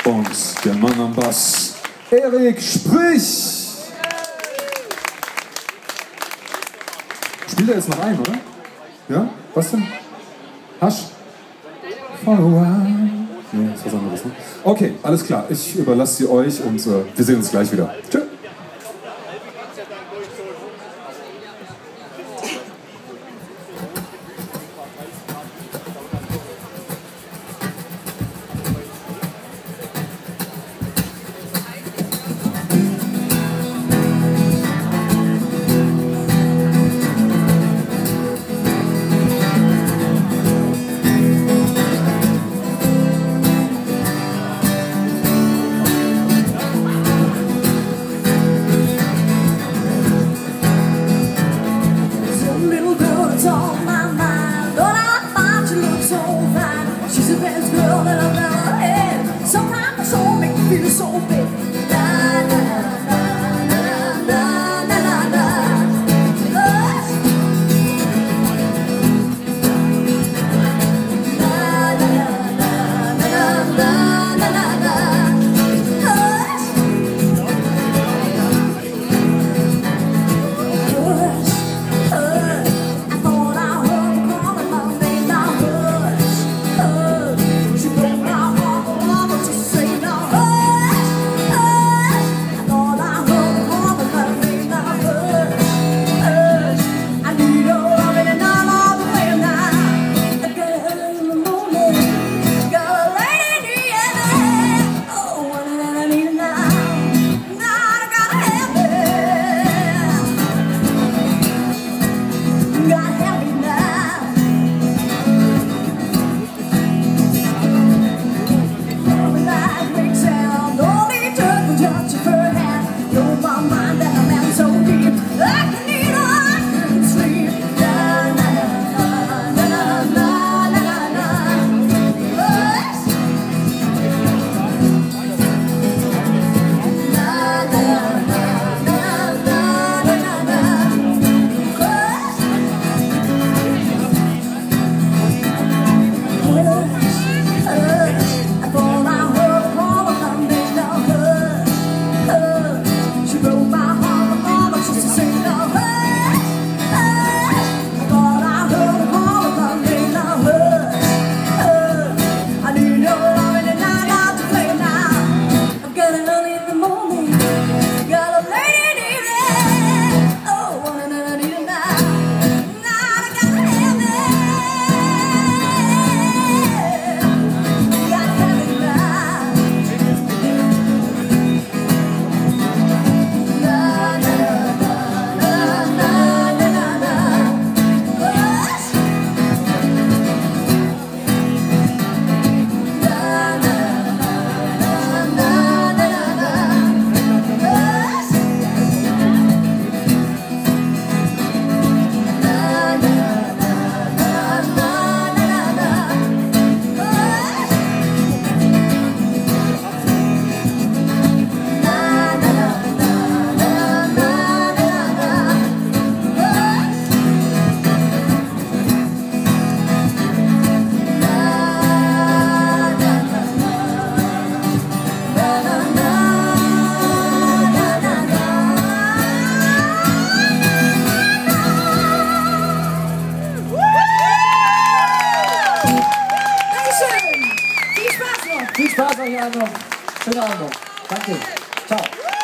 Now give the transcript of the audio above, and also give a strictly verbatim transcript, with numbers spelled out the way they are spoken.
Und der Mann am Bass, Erik Sprich. Spielt er jetzt noch ein, oder? Ja? Was denn? Hasch? For a while. Nee, ist was anderes, ne? Okay, alles klar. Ich überlasse sie euch und äh, wir sehen uns gleich wieder. Tschö. So big. Viel Spaß euch allen noch. Schönen Abend noch. Danke. Ciao.